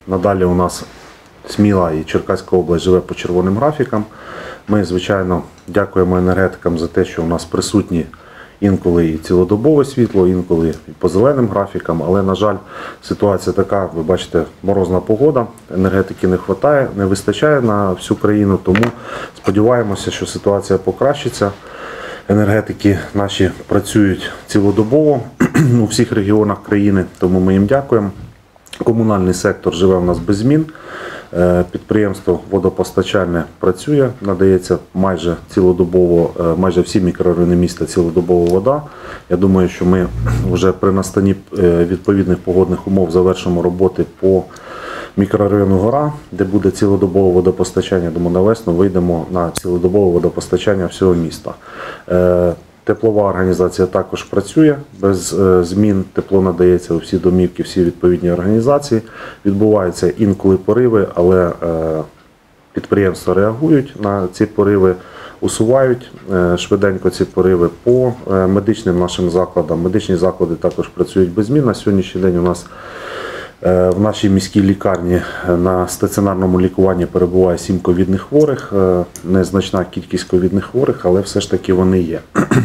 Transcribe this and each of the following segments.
Надалі у нас Сміла і Черкаська область живе по червоним графікам. Ми, звичайно, дякуємо енергетикам за те, що у нас присутні інколи і цілодобове світло, інколи і по зеленим графікам, але, на жаль, ситуація така, ви бачите, морозна погода, енергетики не вистачає на всю країну, тому сподіваємося, що ситуація покращиться. Енергетики наші працюють цілодобово у всіх регіонах країни, тому ми їм дякуємо. Комунальний сектор живе у нас без змін. Підприємство водопостачальне працює, надається майже цілодобово, майже всі мікрорайони міста цілодобова вода. Я думаю, що ми вже при настанні відповідних погодних умов завершимо роботи по мікрорайону Гора, де буде цілодобове водопостачання. Думаю, на весну вийдемо на цілодобове водопостачання всього міста. Теплова організація також працює, без змін тепло надається у всі домівки, всі відповідні організації. Відбуваються інколи пориви, але підприємства реагують на ці пориви, усувають швиденько ці пориви по медичним нашим закладам. Медичні заклади також працюють без змін. На сьогоднішній день у нас в нашій міській лікарні на стаціонарному лікуванні перебуває 7 ковідних хворих, незначна кількість ковідних хворих, але все ж таки вони є.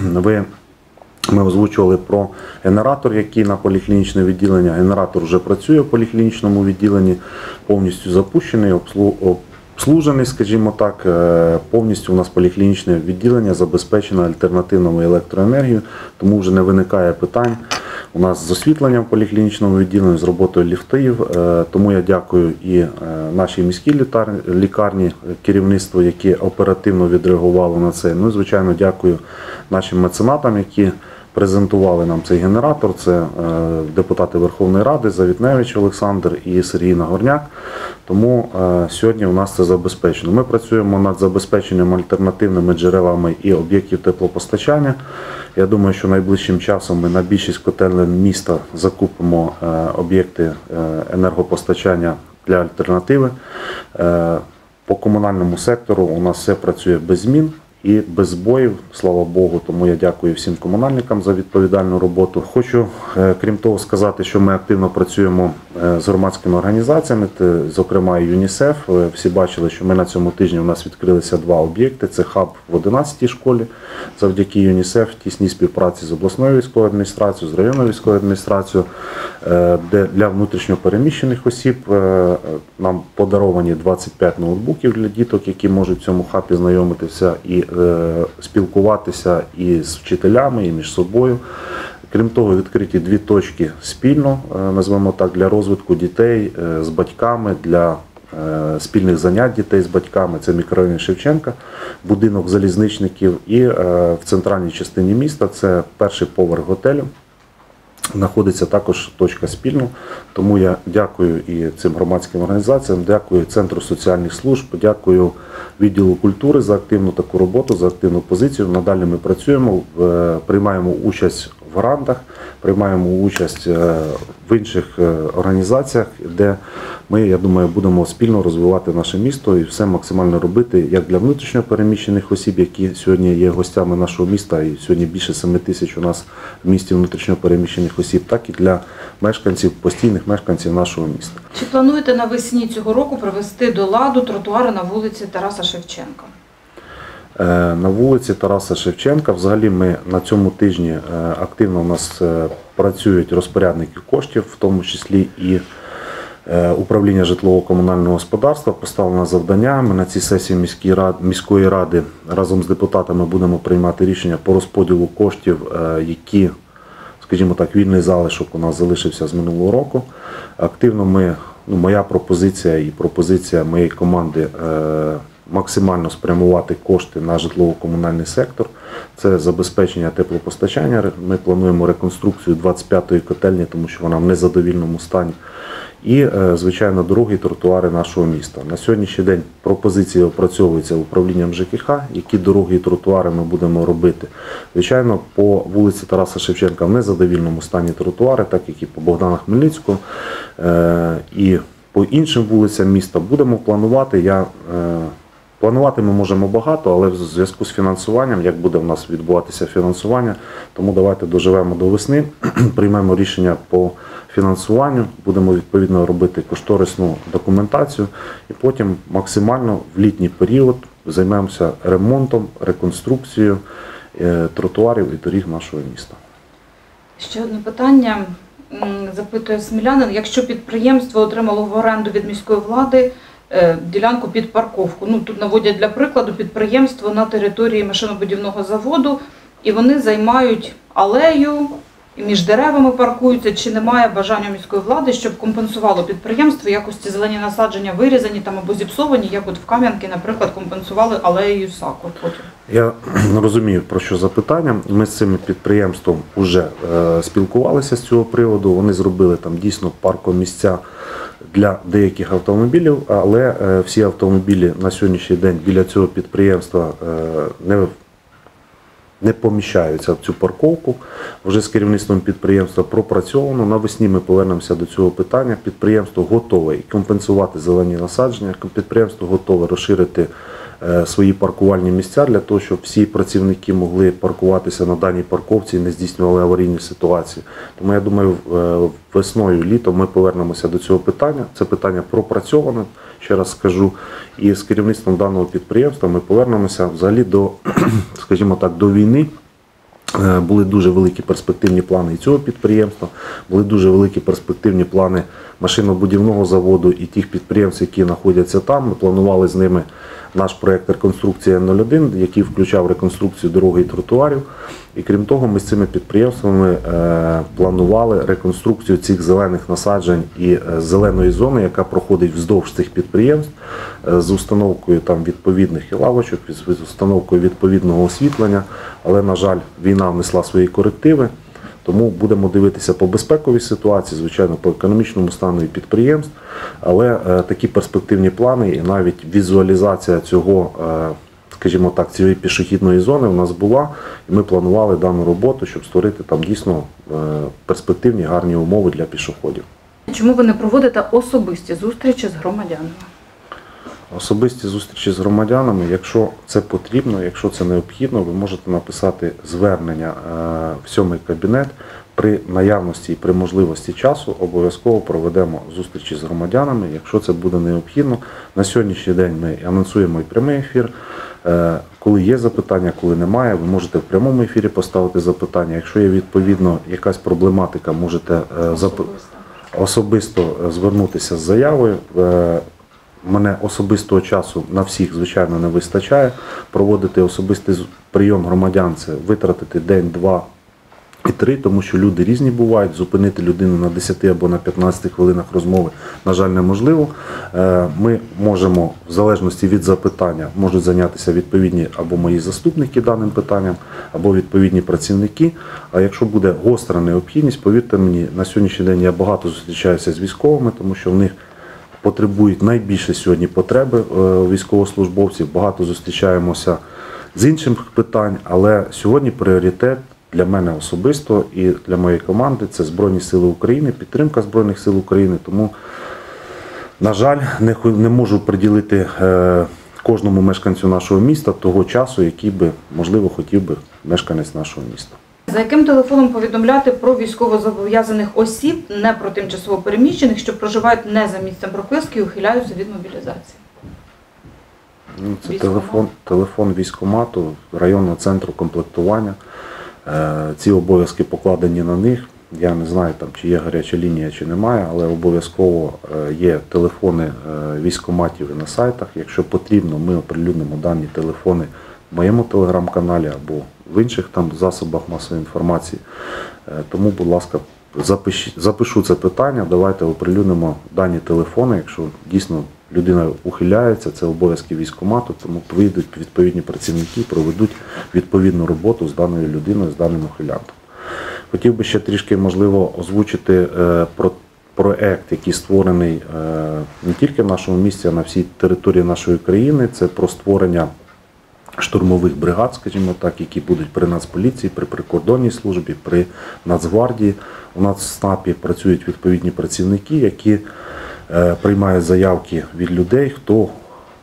Ми озвучували про генератор, який на поліклінічне відділення. Генератор вже працює в поліклінічному відділенні, повністю запущений, обслужений, скажімо так. Повністю у нас поліклінічне відділення забезпечено альтернативною електроенергією, тому вже не виникає питань у нас з освітленням поліклінічному відділенні, з роботою ліфтів. Тому я дякую і нашій міській лікарні, керівництву, яке оперативно відреагувало на це. Ну і, звичайно, дякую нашим меценатам, які презентували нам цей генератор. Це депутати Верховної Ради Завітневич Олександр і Сергій Нагорняк. Тому сьогодні у нас це забезпечено. Ми працюємо над забезпеченням альтернативними джерелами і об'єктів теплопостачання. Я думаю, що найближчим часом ми на більшість котелень міста закупимо об'єкти енергопостачання для альтернативи. По комунальному сектору у нас все працює без змін і без збоїв, слава Богу, тому я дякую всім комунальникам за відповідальну роботу. Хочу, крім того, сказати, що ми активно працюємо з громадськими організаціями, зокрема і ЮНІСЕФ. Всі бачили, що ми на цьому тижні у нас відкрилися 2 об'єкти. Це хаб в 11-й школі, завдяки ЮНІСЕФ, в тісній співпраці з обласною військовою адміністрацією, з районною військовою адміністрацією, де для внутрішньопереміщених осіб нам подаровані 25 ноутбуків для діток, які можуть в цьому хабі знайомитися і спілкуватися і з вчителями, і між собою. Крім того, відкриті 2 точки спільно, назвемо так, для розвитку дітей з батьками, для спільних занять дітей з батьками. Це мікрорайон Шевченка, будинок залізничників, і в центральній частині міста це 1-й поверх готелю. Знаходиться також точка спільно, тому я дякую і цим громадським організаціям, дякую Центру соціальних служб, дякую відділу культури за активну таку роботу, за активну позицію. Надалі ми працюємо, приймаємо участь в грантах, приймаємо участь в інших організаціях, де ми, я думаю, будемо спільно розвивати наше місто і все максимально робити як для внутрішньо переміщених осіб, які сьогодні є гостями нашого міста, і сьогодні більше 7 тисяч у нас в місті внутрішньо переміщених осіб, так і для мешканців, постійних мешканців нашого міста. Чи плануєте навесні цього року привести до ладу тротуари на вулиці Тараса Шевченка? На вулиці Тараса Шевченка взагалі ми на цьому тижні активно у нас працюють розпорядники коштів, в тому числі і управління житлово-комунального господарства. Поставлено завдання. Ми на цій сесії міської ради разом з депутатами будемо приймати рішення по розподілу коштів, які, скажімо так, вільний залишок у нас залишився з минулого року. Активно моя пропозиція і пропозиція моєї команди максимально спрямувати кошти на житлово-комунальний сектор. Це забезпечення теплопостачання. Ми плануємо реконструкцію 25-ї котельні, тому що вона в незадовільному стані. І, звичайно, дороги і тротуари нашого міста. На сьогоднішній день пропозиції опрацьовуються управлінням ЖКХ, які дороги і тротуари ми будемо робити. Звичайно, по вулиці Тараса Шевченка в незадовільному стані тротуари, так як і по Богдана Хмельницького, і по іншим вулицям міста будемо планувати. Я Планувати ми можемо багато, але в зв'язку з фінансуванням, як буде в нас відбуватися фінансування, тому давайте доживемо до весни, приймемо рішення по фінансуванню, будемо відповідно робити кошторисну документацію і потім максимально в літній період займемося ремонтом, реконструкцією тротуарів і доріг нашого міста. Ще одне питання. Запитує смілянин, якщо підприємство отримало в оренду від міської влади ділянку під парковку, тут наводять для прикладу підприємство на території машинобудівного заводу, і вони займають алею, і між деревами паркуються, чи немає бажання міської влади, щоб компенсувало підприємство, якості зелені насадження вирізані там або зіпсовані, як от в Кам'янки, наприклад, компенсували алеєю сакур потім. Я розумію, про що запитання. Ми з цим підприємством вже спілкувалися з цього приводу. Вони зробили там дійсно паркомісця для деяких автомобілів, але всі автомобілі на сьогоднішній день біля цього підприємства не поміщаються в цю парковку. Вже з керівництвом підприємства пропрацьовано. Навесні ми повернемося до цього питання. Підприємство готове компенсувати зелені насадження, підприємство готове розширити свої паркувальні місця для того, щоб всі працівники могли паркуватися на даній парковці і не здійснювали аварійні ситуації. Тому я думаю, весною, літом ми повернемося до цього питання. Це питання пропрацьоване, ще раз скажу. І з керівництвом даного підприємства ми повернемося взагалі до, скажімо так, до війни. Були дуже великі перспективні плани і цього підприємства, були дуже великі перспективні плани машинобудівного заводу і тих підприємств, які знаходяться там. Ми планували з ними наш проєкт «Реконструкція Н-01», який включав реконструкцію дороги і тротуарів. І крім того, ми з цими підприємствами планували реконструкцію цих зелених насаджень і зеленої зони, яка проходить вздовж цих підприємств, з установкою там відповідних і лавочок, з установкою відповідного освітлення. Але, на жаль, війна внесла свої корективи. Тому будемо дивитися по безпековій ситуації, звичайно, по економічному стану і підприємств. Але такі перспективні плани і навіть візуалізація цього, скажімо так, цієї пішохідної зони у нас була. І ми планували дану роботу, щоб створити там дійсно перспективні, гарні умови для пішоходів. Чому ви не проводите особисті зустрічі з громадянами? Особисті зустрічі з громадянами, якщо це потрібно, якщо це необхідно, ви можете написати звернення в 7-й кабінет. При наявності і при можливості часу обов'язково проведемо зустрічі з громадянами, якщо це буде необхідно. На сьогоднішній день ми анонсуємо і прямий ефір. Коли є запитання, коли немає, ви можете в прямому ефірі поставити запитання. Якщо є відповідно якась проблематика, можете особисто звернутися з заявою. Мене особистого часу на всіх, звичайно, не вистачає. Проводити особистий прийом громадян – це витратити день, 2 і 3, тому що люди різні бувають. Зупинити людину на 10 або на 15 хвилинах розмови, на жаль, неможливо. Ми можемо, в залежності від запитання, можуть зайнятися відповідні або мої заступники даним питанням, або відповідні працівники. А якщо буде гостра необхідність, повірте мені, на сьогоднішній день я багато зустрічаюся з військовими, тому що в них потребують найбільше сьогодні потреби військовослужбовців. Багато зустрічаємося з інших питань, але сьогодні пріоритет для мене особисто і для моєї команди – це Збройні Сили України, підтримка Збройних Сил України. Тому, на жаль, не можу приділити кожному мешканцю нашого міста того часу, який би, можливо, хотів би мешканець нашого міста. За яким телефоном повідомляти про військовозобов'язаних осіб, не про тимчасово переміщених, що проживають не за місцем прописки і ухиляються від мобілізації? Це телефон військкомату, районного центру комплектування. Ці обов'язки покладені на них. Я не знаю, там, чи є гаряча лінія, чи немає, але обов'язково є телефони військкоматів і на сайтах. Якщо потрібно, ми оприлюднимо дані телефони в моєму телеграм-каналі або в інших там засобах масової інформації. Тому, будь ласка, запишу це питання, давайте оприлюднимо дані телефони, якщо дійсно людина ухиляється, це обов'язки військкомату, тому вийдуть відповідні працівники, проведуть відповідну роботу з даною людиною, з даним ухилянтом. Хотів би ще трішки, можливо, озвучити про проект, який створений не тільки в нашому місті, а на всій території нашої країни. Це про створення штурмових бригад, скажімо так, які будуть при Нацполіції, при прикордонній службі, при Нацгвардії. У нас в СНАПі працюють відповідні працівники, які приймають заявки від людей, хто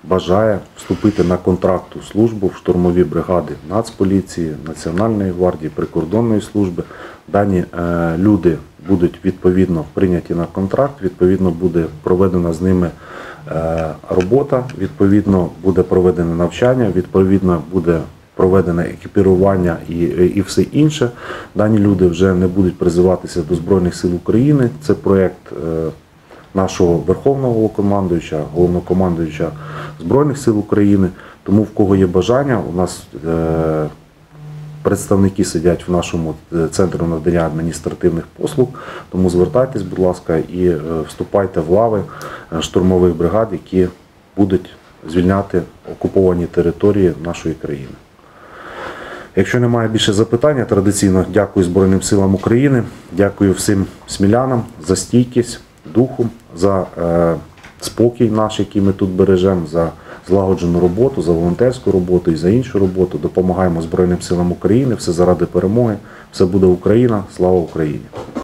бажає вступити на контрактну службу в штурмові бригади Нацполіції, Національної гвардії, прикордонної служби. Дані люди будуть відповідно прийняті на контракт, відповідно буде проведена з ними робота, відповідно буде проведене навчання, відповідно буде проведене екіпірування і все інше. Дані люди вже не будуть призиватися до Збройних сил України. Це проєкт нашого Верховного Головнокомандуюча, Головнокомандуюча Збройних сил України. Тому в кого є бажання, у нас представники сидять в нашому центрі надання адміністративних послуг, тому звертайтесь, будь ласка, і вступайте в лави штурмових бригад, які будуть звільняти окуповані території нашої країни. Якщо немає більше запитань, традиційно дякую Збройним силам України, дякую всім смілянам за стійкість духу, за спокій наш, який ми тут бережемо, за злагоджену роботу, за волонтерську роботу і за іншу роботу. Допомагаємо Збройним силам України, все заради перемоги, все буде Україна, слава Україні!